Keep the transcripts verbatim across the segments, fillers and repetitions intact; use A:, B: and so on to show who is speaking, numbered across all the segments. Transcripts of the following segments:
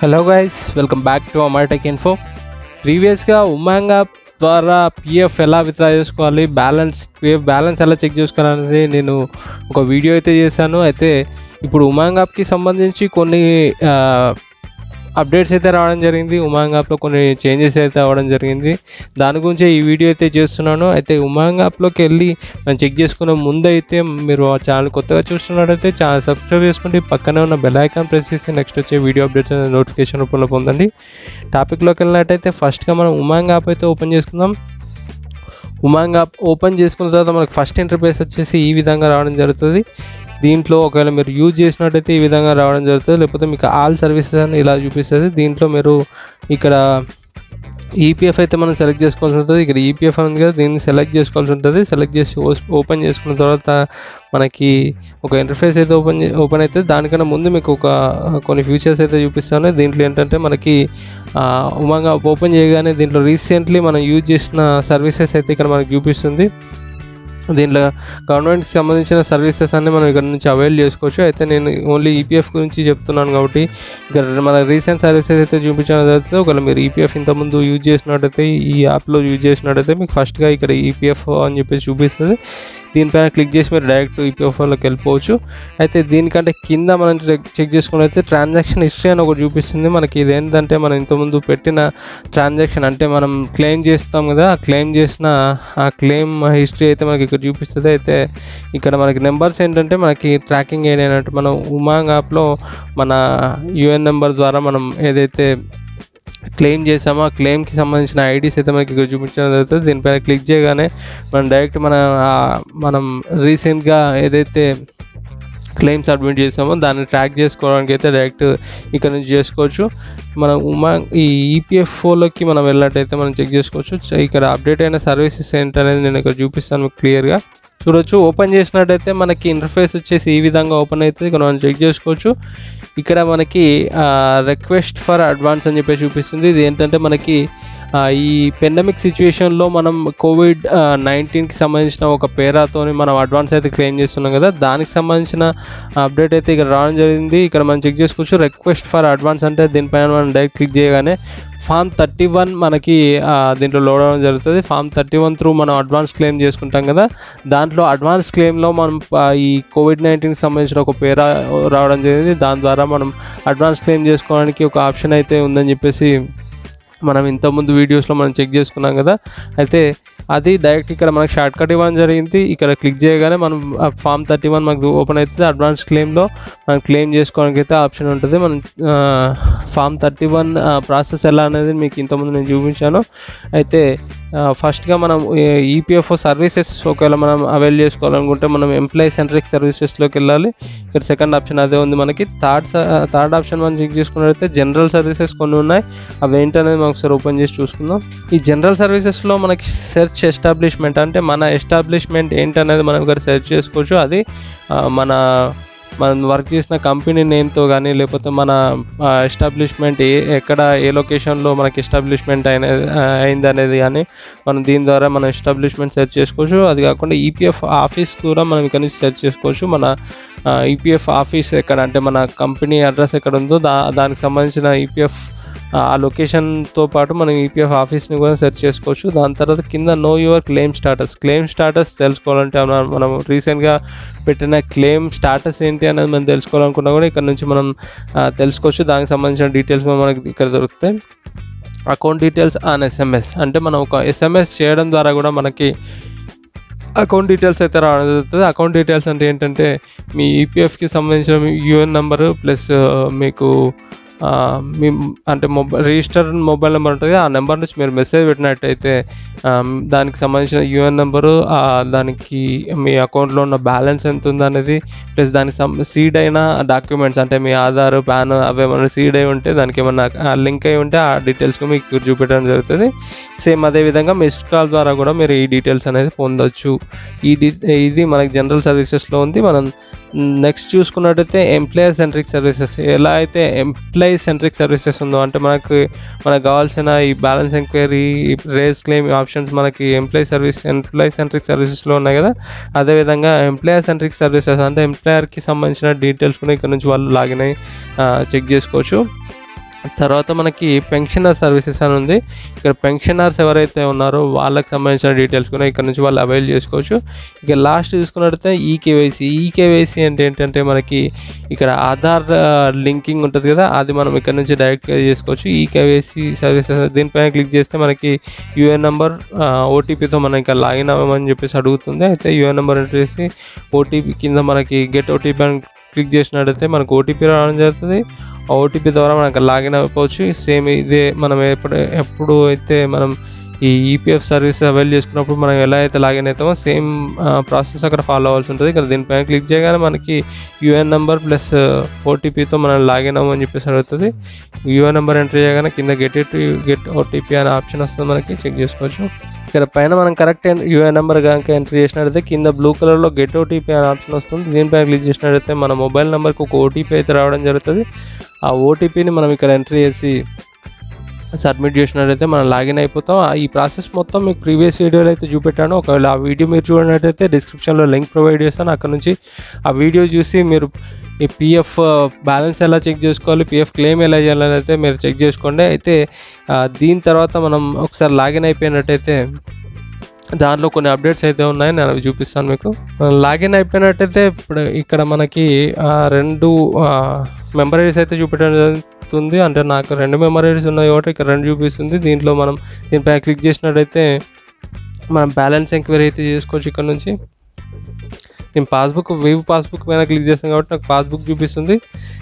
A: Hello guys, welcome back to Amar tech info. ప్రీవియస్గా Umang app ద్వారా PF ఎలా విత్డ్రా చేసుకోవాలి, బ్యాలెన్స్ పిఎఫ్ బ్యాలెన్స్ ఎలా చెక్ చేసుకోవాలనేది నేను ఒక వీడియో అయితే చేశాను. అయితే ఇప్పుడు ఉమాంగ్ యాప్కి సంబంధించి కొన్ని అప్డేట్స్ అయితే రావడం జరిగింది. ఉమాంగ్ యాప్లో కొన్ని చేంజెస్ అయితే అవ్వడం జరిగింది. దాని గురించి ఈ వీడియో అయితే చేస్తున్నాను. అయితే ఉమాంగ్ యాప్లోకి వెళ్ళి మనం చెక్ చేసుకునే ముందు అయితే మీరు ఆ ఛానల్ కొత్తగా చూస్తున్నట్టయితే ఛానల్ సబ్స్క్రైబ్ చేసుకుంటే పక్కనే ఉన్న బెల్ ఐకాన్ ప్రెస్ చేసి నెక్స్ట్ వచ్చే వీడియో అప్డేట్స్ అనేది నోటిఫికేషన్ రూపంలో పొందండి. టాపిక్లోకి వెళ్ళినట్టయితే ఫస్ట్గా మనం ఉమాంగ్ యాప్ అయితే ఓపెన్ చేసుకుందాం. ఉమాంగ్ యాప్ ఓపెన్ చేసుకున్న తర్వాత మనకు ఫస్ట్ ఇంటర్ఫేస్ వచ్చేసి ఈ విధంగా రావడం జరుగుతుంది. దీంట్లో ఒకవేళ మీరు యూజ్ చేసినట్టయితే ఈ విధంగా రావడం జరుగుతుంది, లేకపోతే మీకు ఆల్ సర్వీసెస్ అని ఇలా చూపిస్తుంది. దీంట్లో మీరు ఇక్కడ ఈపీఎఫ్ అయితే మనం సెలెక్ట్ చేసుకోవాల్సి ఉంటుంది. ఇక్కడ ఈపీఎఫ్ ఉంది కదా, దీన్ని సెలెక్ట్ చేసుకోవాల్సి ఉంటుంది. సెలెక్ట్ చేసి ఓపెన్ చేసుకున్న తర్వాత మనకి ఒక ఇంటర్ఫేస్ అయితే ఓపెన్ ఓపెన్ అవుతుంది. దానికన్నా ముందు మీకు ఒక కొన్ని ఫీచర్స్ అయితే చూపిస్తాను. దీంట్లో ఏంటంటే మనకి ఉమాంగ్ యాప్ ఓపెన్ చేయగానే దీంట్లో రీసెంట్లీ మనం యూజ్ చేసిన సర్వీసెస్ అయితే ఇక్కడ మనకు చూపిస్తుంది. దీంట్లో గవర్నమెంట్కి సంబంధించిన సర్వీసెస్ అన్నీ మనం ఇక్కడ నుంచి అవైల్ చేసుకోవచ్చు. అయితే నేను ఓన్లీ ఈపీఎఫ్ గురించి చెప్తున్నాను కాబట్టి ఇక్కడ మన రీసెంట్ సర్వీసెస్ అయితే చూపించడం జరుగుతుంది. ఒకవేళ మీరు ఈపీఎఫ్ ఇంతకుముందు యూజ్ చేసినట్టయితే ఈ యాప్లో యూజ్ చేసినట్టయితే మీకు ఫస్ట్గా ఇక్కడ ఈపీఎఫ్ అని చెప్పేసి చూపిస్తుంది. దీనిపైన క్లిక్ చేసి మీరు డైరెక్ట్ ఈపీఎఫ్లోకి వెళ్ళిపోవచ్చు. అయితే దీనికంటే కింద మనం చెక్ చేసుకున్నట్లయితే ట్రాన్సాక్షన్ హిస్టరీ అని ఒకటి చూపిస్తుంది. మనకి ఇది ఏంటంటే మనం ఇంతకుముందు పెట్టిన ట్రాన్సాక్షన్ అంటే మనం క్లెయిమ్ చేస్తాం కదా, ఆ క్లెయిమ్ చేసిన ఆ క్లెయిమ్ హిస్టరీ అయితే మనకి ఇక్కడ చూపిస్తుంది. అయితే ఇక్కడ మనకి నెంబర్స్ ఏంటంటే మనకి ట్రాకింగ్ అయినట్టు మనం ఉమాంగ్ యాప్లో మన యూఎన్ నెంబర్ ద్వారా మనం ఏదైతే క్లెయిమ్ చేసామో ఆ క్లెయిమ్కి సంబంధించిన ఐడీస్ అయితే మనకి ఇక్కడ చూపించడం జరుగుతుంది. దీనిపైన క్లిక్ చేయగానే మనం డైరెక్ట్ మన మనం రీసెంట్గా ఏదైతే క్లెయిమ్ సబ్మిట్ చేసామో దాన్ని ట్రాక్ చేసుకోవడానికి అయితే డైరెక్ట్ ఇక్కడ నుంచి చేసుకోవచ్చు. మనం ఉమాంగ్ ఈ ఈపీఎఫ్ఓలోకి మనం వెళ్ళినట్టయితే మనం చెక్ చేసుకోవచ్చు. ఇక్కడ అప్డేట్ అయిన సర్వీసెస్ ఏంటనేది నేను ఇక్కడ చూపిస్తాను మీకు క్లియర్గా చూడొచ్చు. ఓపెన్ చేసినట్టయితే మనకి ఇంటర్ఫేస్ వచ్చేసి ఈ విధంగా ఓపెన్ అవుతుంది. ఇక్కడ మనం చెక్ చేసుకోవచ్చు. ఇక్కడ మనకి రిక్వెస్ట్ ఫర్ అడ్వాన్స్ అని చెప్పేసి చూపిస్తుంది. ఇది ఏంటంటే మనకి ఈ పెండమిక్ సిచ్యువేషన్లో మనం కోవిడ్ నైన్టీన్కి సంబంధించిన ఒక పేరాతోని మనం అడ్వాన్స్ అయితే క్లెయిమ్ చేస్తున్నాం కదా, దానికి సంబంధించిన అప్డేట్ అయితే ఇక్కడ రావడం జరిగింది. ఇక్కడ మనం చెక్ చేసుకోవచ్చు. రిక్వెస్ట్ ఫర్ అడ్వాన్స్ అంటే దీనిపైన మనం డైరెక్ట్ క్లిక్ చేయగానే ఫామ్ థర్టీ వన్ మనకి దీంట్లో లోడ్ అవ్వడం జరుగుతుంది. ఫామ్ థర్టీ వన్ త్రూ మనం అడ్వాన్స్ క్లెయిమ్ చేసుకుంటాం కదా, దాంట్లో అడ్వాన్స్ క్లెయిమ్లో మనం ఈ కోవిడ్ నైన్టీన్కి సంబంధించిన ఒక పేరా రావడం జరిగింది. దాని ద్వారా మనం అడ్వాన్స్ క్లెయిమ్ చేసుకోవడానికి ఒక ఆప్షన్ అయితే ఉందని చెప్పేసి మనం ఇంతకుముందు వీడియోస్లో మనం చెక్ చేసుకున్నాం కదా. అయితే అది డైరెక్ట్ ఇక్కడ మనకు షార్ట్ కట్ ఇవ్వడం జరిగింది. ఇక్కడ క్లిక్ చేయగానే మనం ఫామ్ థర్టీ వన్ మనకు ఓపెన్ అవుతుంది. అడ్వాన్స్ క్లెయిమ్లో మనం క్లెయిమ్ చేసుకోవడానికి అయితే ఆప్షన్ ఉంటుంది. మనం ఫామ్ థర్టీ వన్ ప్రాసెస్ ఎలా అనేది మీకు ఇంతకుముందు నేను చూపించాను. అయితే ఫస్ట్గా మనం ఈపీఎఫ్ఓ సర్వీసెస్ ఒకవేళ మనం అవైల్ చేసుకోవాలనుకుంటే మనం ఎంప్లాయీ సెంట్రిక్ సర్వీసెస్లోకి వెళ్ళాలి. ఇక్కడ సెకండ్ ఆప్షన్ అదే ఉంది మనకి. థర్డ్ థర్డ్ ఆప్షన్ మనం చెక్ చేసుకున్నట్లయితే జనరల్ సర్వీసెస్ కొన్ని ఉన్నాయి. అవి ఏంటనేది మనం ఒకసారి ఓపెన్ చేసి చూసుకుందాం. ఈ జనరల్ సర్వీసెస్లో మనకి సెర్చ్ ఎస్టాబ్లిష్మెంట్ అంటే మన ఎస్టాబ్లిష్మెంట్ ఏంటనేది మనం ఇక్కడ సెర్చ్ చేసుకోవచ్చు. అది మన మనం వర్క్ చేసిన కంపెనీ నేమ్తో కానీ లేకపోతే మన ఎస్టాబ్లిష్మెంట్ ఏ ఎక్కడ ఏ లొకేషన్లో మనకి ఎస్టాబ్లిష్మెంట్ అయిన అయింది అనేది కానీ మనం దీని ద్వారా మనం ఎస్టాబ్లిష్మెంట్ సెర్చ్ చేసుకోవచ్చు. అది కాకుండా ఈపీఎఫ్ ఆఫీస్ కూడా మనం ఇక్కడ నుంచి సెర్చ్ చేసుకోవచ్చు. మన ఈపీఎఫ్ ఆఫీస్ ఎక్కడ అంటే మన కంపెనీ అడ్రస్ ఎక్కడ ఉందో దా దానికి సంబంధించిన ఈపీఎఫ్ ఆ లొకేషన్తో పాటు మనం ఈపీఎఫ్ ఆఫీస్ని కూడా సెర్చ్ చేసుకోవచ్చు. దాని తర్వాత కింద know your claim status claim status తెలుసుకోవాలంటే మనం రీసెంట్గా పెట్టిన క్లెయిమ్ స్టాటస్ ఏంటి అనేది మనం తెలుసుకోవాలనుకున్నా కూడా ఇక్కడ నుంచి మనం తెలుసుకోవచ్చు. దానికి సంబంధించిన డీటెయిల్స్ మనకి ఇక్కడ దొరుకుతాయి. అకౌంట్ డీటెయిల్స్ ఆన్ ఎస్ఎంఎస్ అంటే మనం ఒక ఎస్ఎంఎస్ చేయడం ద్వారా కూడా మనకి అకౌంట్ డీటెయిల్స్ అయితే రావడం జరుగుతుంది. అకౌంట్ డీటెయిల్స్ అంటే ఏంటంటే మీ ఈపీఎఫ్కి సంబంధించిన మీ యూఎన్ నెంబరు ప్లస్ మీకు మీ అంటే మొబైల్ రిజిస్టర్ మొబైల్ నెంబర్ ఉంటుంది. ఆ నెంబర్ నుంచి మీరు మెసేజ్ పెట్టినట్టయితే దానికి సంబంధించిన యూఎన్ నెంబరు, దానికి మీ అకౌంట్లో ఉన్న బ్యాలెన్స్ ఎంత ఉంది అనేది ప్లస్ దానికి సం సీడ్ అయిన డాక్యుమెంట్స్ అంటే మీ ఆధార్ పాన్ అవి ఏమైనా సీడ్ అయి ఉంటే దానికి ఏమన్నా లింక్ అయి ఉంటే ఆ డీటెయిల్స్ మీకు చూపించడం జరుగుతుంది. సేమ్ అదేవిధంగా మిస్డ్ కాల్ ద్వారా కూడా మీరు ఈ డీటెయిల్స్ అనేది పొందవచ్చు. ఈ డీ ఇది మనకి జనరల్ సర్వీసెస్లో ఉంది. మనం నెక్స్ట్ చూసుకున్నట్టయితే ఎంప్లాయర్ సెంట్రిక్ సర్వీసెస్ ఎలా అయితే ఎంప్లాయీ సెంట్రిక్ సర్వీసెస్ ఉందో అంటే మనకు మనకు కావాల్సిన ఈ balance enquiry raise claim options మనకి ఎంప్లాయీ సర్వీస్ ఎంప్లాయీ సెంట్రిక్ సర్వీసెస్లో ఉన్నాయి కదా. అదేవిధంగా ఎంప్లాయర్ సెంట్రిక్ సర్వీసెస్ అంటే ఎంప్లాయర్కి సంబంధించిన డీటెయిల్స్ కూడా ఇక్కడ నుంచి వాళ్ళు లాగిన్ అయ్యి చెక్ చేసుకోవచ్చు. తర్వాత మనకి పెన్షనర్ సర్వీసెస్ అని ఉంది. ఇక్కడ పెన్షనర్స్ ఎవరైతే ఉన్నారో వాళ్ళకి సంబంధించిన డీటెయిల్స్ కూడా ఇక్కడ నుంచి వాళ్ళు అవైల్ చేసుకోవచ్చు. ఇక లాస్ట్ చూసుకున్నట్లయితే ఈకేవైసీ. ఈకేవైసీ అంటే ఏంటంటే మనకి ఇక్కడ ఆధార్ లింకింగ్ ఉంటుంది కదా, అది మనం ఇక్కడ నుంచి డైరెక్ట్గా చేసుకోవచ్చు. ఈకేవైసీ సర్వీసెస్ దీనిపైన క్లిక్ చేస్తే మనకి యూఏఎన్ నెంబర్ ఓటీపీతో మనం ఇంకా లాగిన్ అవ్వమని చెప్పేసి అడుగుతుంది. అయితే యూఏఎన్ నెంబర్ ఎంటర్ చేసి ఓటీపీ కింద మనకి గెట్ ఓటీపీ అని క్లిక్ చేసినట్టయితే మనకు ఓటీపీ రావడం జరుగుతుంది. ఆ ఓటీపీ ద్వారా మనకు లాగిన్ అయిపోవచ్చు. సేమ్ ఇదే మనం ఎప్పుడు ఎప్పుడు అయితే మనం ఈ ఈపీఎఫ్ సర్వీస్ అవైల్ చేసుకున్నప్పుడు మనం ఎలా అయితే లాగిన్ అవుతామో సేమ్ ప్రాసెస్ అక్కడ ఫాలో అవ్వాల్సి ఉంటుంది. ఇక్కడ దీనిపైన క్లిక్ చేయగానే మనకి యూఎన్ నెంబర్ ప్లస్ ఓటీపీతో మనం లాగిన్ అవ్వమని చెప్పేసి అడుగుతుంది. యూఎన్ నెంబర్ ఎంటర్ చేయగానే కింద గెట్ ఇట్ గెట్ ఓటీపీ అనే ఆప్షన్ వస్తుంది, మనకి చెక్ చేసుకోవచ్చు. ఇక్కడ పైన మనం కరెక్ట్ యూఏఎన్ నెంబర్ కనుక ఎంటర్ చేసినట్టయితే కింద బ్లూ కలర్లో గెట్ ఓటీపీ అనే ఆప్షన్ వస్తుంది. దీనిపైన క్లిక్ చేసినట్టయితే మన మొబైల్ నెంబర్కి ఒక ఓటీపీ అయితే రావడం జరుగుతుంది. ఆ ఓటీపీని మనం ఇక్కడ ఎంటర్ చేసి సబ్మిట్ చేసినట్టయితే మనం లాగిన్ అయిపోతాం. ఈ ప్రాసెస్ మొత్తం మీకు ప్రీవియస్ వీడియోలో అయితే చూపెట్టాను. ఒకవేళ ఆ వీడియో మీరు చూడనట్టయితే డిస్క్రిప్షన్లో లింక్ ప్రొవైడ్ చేస్తాను. అక్కడ నుంచి ఆ వీడియో చూసి మీరు ఈ పిఎఫ్ బ్యాలెన్స్ ఎలా చెక్ చేసుకోవాలి, పిఎఫ్ క్లెయిమ్ ఎలా చేయాలని అయితే మీరు చెక్ చేసుకోండి. అయితే దీని తర్వాత మనం ఒకసారి లాగిన్ అయిపోయినట్టయితే దాంట్లో కొన్ని అప్డేట్స్ అయితే ఉన్నాయి, నేను అవి చూపిస్తాను మీకు. లాగిన్ అయిపోయినట్టయితే ఇప్పుడు ఇక్కడ మనకి రెండు మెంబర్ ఐడీస్ అయితే చూపెట్టడం జరుగుతుంది. అంటే నాకు రెండు మెంబర్ ఐడీస్ ఉన్నాయి కాబట్టి ఇక్కడ రెండు చూపిస్తుంది. దీంట్లో మనం దీనిపై క్లిక్ చేసినట్టయితే మనం బ్యాలెన్స్ ఎంక్వైరీ అయితే చేసుకోవచ్చు. ఇక్కడ నుంచి నేను పాస్బుక్ వేవ్ పాస్బుక్ పైన క్లిక్ చేస్తాను కాబట్టి నాకు పాస్బుక్ చూపిస్తుంది.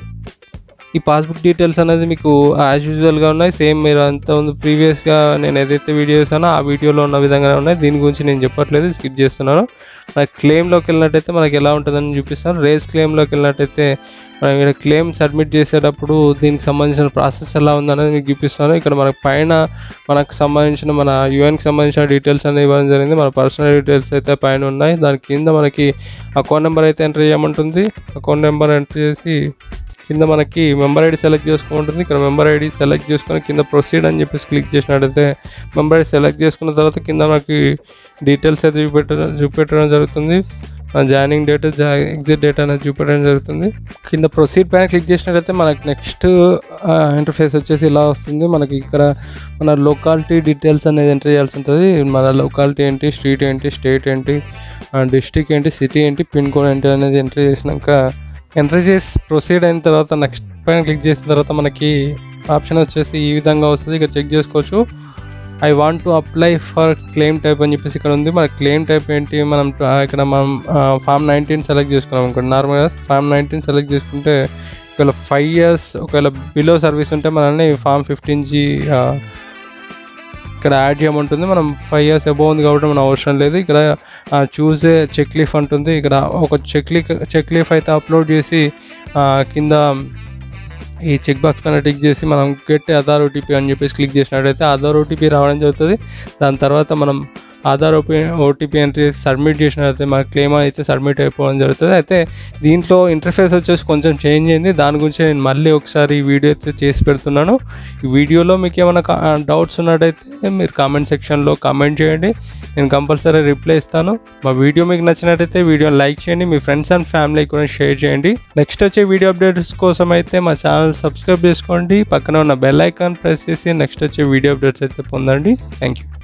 A: ఈ పాస్బుక్ డీటెయిల్స్ అనేది మీకు యాజ్ యూజువల్గా ఉన్నాయి. సేమ్ మీరు అంత ముందు ప్రీవియస్గా నేను ఏదైతే వీడియో చేసానో ఆ వీడియోలో ఉన్న విధంగానే ఉన్నాయి. దీని గురించి నేను చెప్పట్లేదు, స్కిప్ చేస్తున్నాను. మనకి క్లెయిమ్లోకి వెళ్ళినట్టయితే మనకి ఎలా ఉంటుందని చూపిస్తాను. రేస్ క్లెయిమ్లోకి వెళ్ళినట్టయితే మనం ఇక్కడ క్లెయిమ్ సబ్మిట్ చేసేటప్పుడు దీనికి సంబంధించిన ప్రాసెస్ ఎలా ఉందనేది మీకు చూపిస్తాను. ఇక్కడ మనకు పైన మనకు సంబంధించిన మన యూఎన్కి సంబంధించిన డీటెయిల్స్ అనేవి ఇవ్వడం జరిగింది. మన పర్సనల్ డీటెయిల్స్ అయితే పైన ఉన్నాయి. దాని కింద మనకి అకౌంట్ నెంబర్ అయితే ఎంటర్ చేయమంటుంది. అకౌంట్ నెంబర్ ఎంటర్ చేసి కింద మనకి మెంబర్ ఐడి సెలెక్ట్ చేసుకుంటుంది. ఇక్కడ మెంబర్ ఐడి సెలెక్ట్ చేసుకొని కింద ప్రొసీడ్ అని చెప్పేసి క్లిక్ చేసినట్టయితే మెంబర్ ఐడి సెలెక్ట్ చేసుకున్న తర్వాత కింద మనకి డీటెయిల్స్ అయితే చూపెట్టడం చూపెట్టడం జరుగుతుంది. జాయినింగ్ డేట్, ఎగ్జిట్ డేట్ అనేది చూపెట్టడం జరుగుతుంది. కింద ప్రొసీడ్ పైన క్లిక్ చేసినట్టయితే మనకి నెక్స్ట్ ఇంటర్ఫేస్ వచ్చేసి ఇలా వస్తుంది. మనకి ఇక్కడ మన లొకాలిటీ డీటెయిల్స్ అనేది ఎంటర్ చేయాల్సి ఉంటుంది. మన లొకాలిటీ ఏంటి, స్ట్రీట్ ఏంటి, స్టేట్ ఏంటి, డిస్ట్రిక్ట్ ఏంటి, సిటీ ఏంటి, పిన్ కోడ్ ఏంటి అనేది ఎంటర్ చేసినాక ఎంటర్ చేసి ప్రొసీడ్ అయిన తర్వాత నెక్స్ట్ పైన క్లిక్ చేసిన తర్వాత మనకి ఆప్షన్ వచ్చేసి ఈ విధంగా వస్తుంది. ఇక్కడ చెక్ చేసుకోవచ్చు. I want to apply for claim type అని చెప్పేసి ఇక్కడ ఉంది. మన క్లెయిమ్ టైప్ ఏంటి, మనం ఇక్కడ మనం ఫామ్ నైన్టీన్ సెలెక్ట్ చేసుకున్నాం అనుకోండి. నార్మల్గా ఫామ్ నైన్టీన్ సెలెక్ట్ చేసుకుంటే ఒకవేళ ఫైవ్ ఇయర్స్ ఒకవేళ బిలో సర్వీస్ ఉంటే మనల్ని ఫామ్ ఫిఫ్టీన్ జీ ఇక్కడ యాడ్ చేయమంటుంది. మనం ఫైవ్ ఇయర్స్ అబోవ్ ఉంది కాబట్టి మనం అవసరం లేదు. ఇక్కడ చూసే చెక్ లీఫ్ అంటుంది. ఇక్కడ ఒక చెక్ లీఫ్ చెక్ లీఫ్ అయితే అప్లోడ్ చేసి కింద ఈ చెక్ బాక్స్ పైన టిక్ చేసి మనం గెట్ ఆధార్ ఓటీపీ అని చెప్పేసి క్లిక్ చేసినట్టయితే ఆధార్ ఓటీపీ రావడం జరుగుతుంది. దాని తర్వాత మనం ఆధార్ ఓపీ ఓటీపీ ఎంట్రీ సబ్మిట్ చేసినట్టయితే మన క్లెయిమ్ అయితే సబ్మిట్ అయిపోవడం జరుగుతుంది. అయితే దీంట్లో ఇంటర్ఫేస్ వచ్చేసి కొంచెం చేంజ్ అయింది. దాని గురించి నేను మళ్ళీ ఒకసారి ఈ వీడియో అయితే చేసి పెడుతున్నాను. ఈ వీడియోలో మీకు ఏమైనా డౌట్స్ ఉన్నట్టయితే మీరు కామెంట్ సెక్షన్లో కామెంట్ చేయండి, నేను కంపల్సరీ రిప్లై ఇస్తాను. మా వీడియో మీకు నచ్చినట్టయితే వీడియోని లైక్ చేయండి, మీ ఫ్రెండ్స్ అండ్ ఫ్యామిలీ కూడా షేర్ చేయండి. నెక్స్ట్ వచ్చే వీడియో అప్డేట్స్ కోసం అయితే మా ఛానల్ సబ్స్క్రైబ్ చేసుకోండి. పక్కన ఉన్న బెల్ ఐకాన్ ప్రెస్ చేసి నెక్స్ట్ వచ్చే వీడియో అప్డేట్స్ అయితే పొందండి. Thank you.